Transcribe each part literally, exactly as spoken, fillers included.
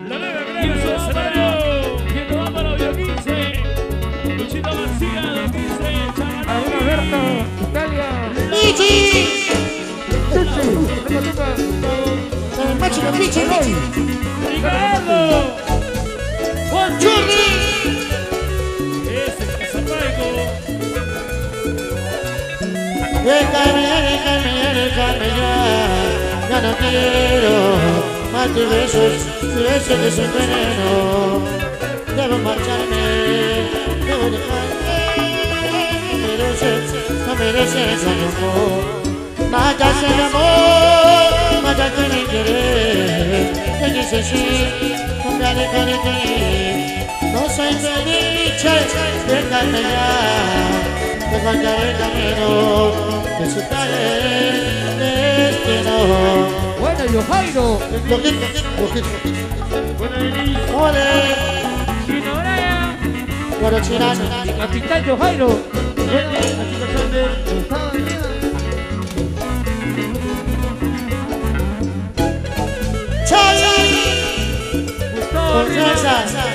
La nueva gran escenario. Que nos va para Bio quince. Luchito García, Don quince. Adela Berto, Italia. ¡Pichi! El macho de Pichi, Pichi. Ricardo. Juan Churri. Ese es Casapaico. Déjame, déjame, déjame ya. Ya no quiero más tus besos, tus besos de su veneno. Debo marcharme, debo dejarme. No mereces, no mereces el amor. Matas el amor, matas mi querer. Te quise así, no me alejaré de ti. No soy feliz, déjame ya. Te contaré el camino, te citaré el destino. Bueno, yo Jairo. Loquito, loquito, Buena Denis. ole, Chino Braya. guaro chirano. Capitán yo Jairo. Chico Sander. Chavi, Gustavo Rivas.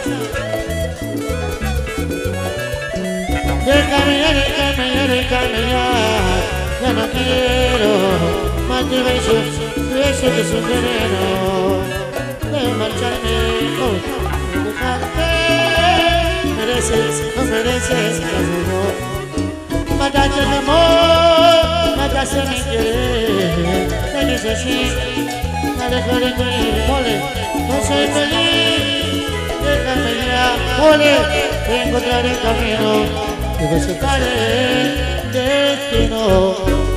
déjame ya, déjame ya, déjame ya. Ya no quiero más tus besos, tus besos de su veneno. Debo marcharme, oh, dejarte. Mereces, no mereces el amor. Mataste el amor, mataste mi querer. Me quise así, me alejaré de ti, ole. No soy feliz, déjame ya, ole. Te encontraré el camino, te visitaré el destino.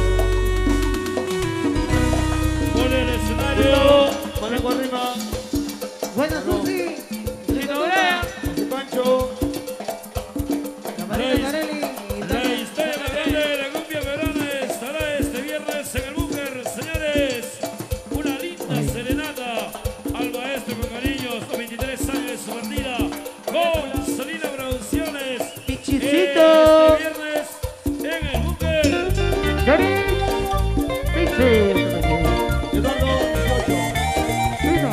Por el escenario. Manejo arriba. Buena Susi. Chino Braya. Pancho. Camarero Carelli. La historia más grande de la cumbia peruana estará este viernes en el búnker, señores. Una linda serenata al maestro con cariños a veintitrés años de su partida con Salina Producciones. Pichicito. Este viernes en el búnker. Denis. Pichi. Eduardo dieciocho. Chino.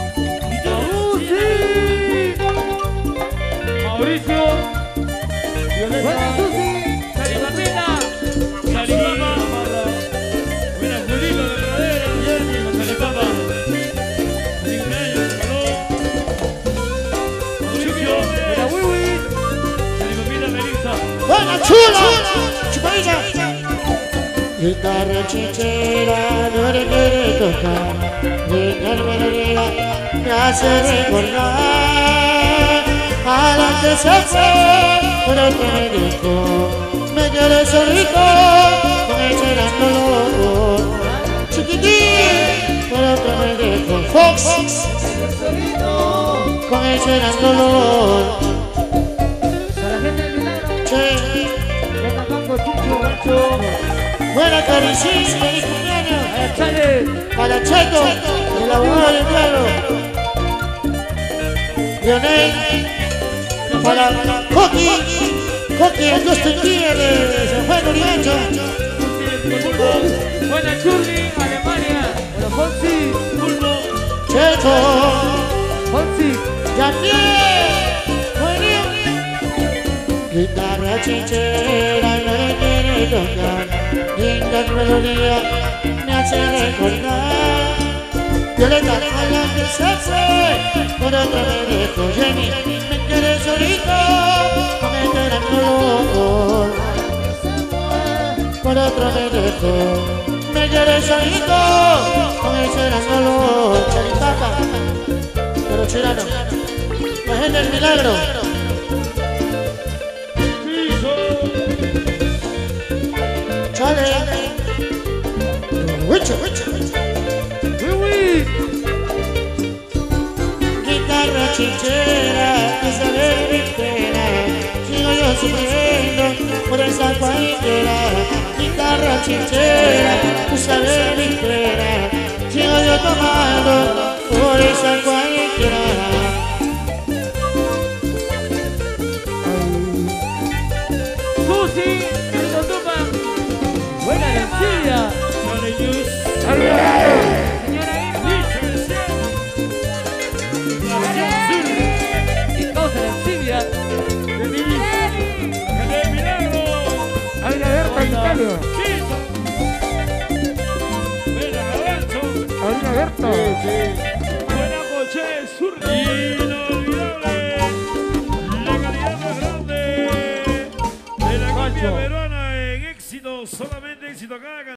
Susi. Mauricio. Buena Susi. Saripapita. Saripapa. Buena Julito de Pradera. Saripapa. Cumpleaños, salud. Mauricio. Buena Wiwi. Saripapita Melissa. Buena chula, chupadilla. Guitarra chichera, no le quiere tocar. Linda melodía, me hace recordar a la que se fue, pero que me dijo, me quedé solito, con ese gran dolor. Chiquitín, pero que me dijo, Fox, con ese gran dolor. Para la gente del Milagro. Che, Venga, Campo Chucho. buena caricín, feliz cumpleaños. Chale. Para Checo, el abogado del pueblo. Leonel, para Coqui, Coqui, el Dios te quiere, se fue Noriancho. Buena Churri, Alemania. Bueno, Fonsi. Pulpo. Checo, Fonsi. Yamiel, buenísimo. Guitarra chichera, no le quiere tocar. Linda melodía, me hace recordar. Violeta, a la que se fue, por otro me dejó. Jenny, me quedé solito, con este gran dolor. Por otro me dejó, me quedé solito, con ese gran dolor. Charitata, pero chilano, la gente del Milagro. Chale, Wicho, Wicho, Wiwi. guitarra chichera, que sabe mi pena. Sigo yo sufriendo por esa cualquiera. Guitarra chichera, que sabe mi pena. Sigo yo tomando por esa cualquiera. Susi. Querido Tupa. Buena Lencilla. Sale Yus. Señora Irma. Marina Berto. Sí, sí. Buena coche, sur. Inolvidable. La calidad más grande de la cumbia peruana en éxito, solamente éxito acá.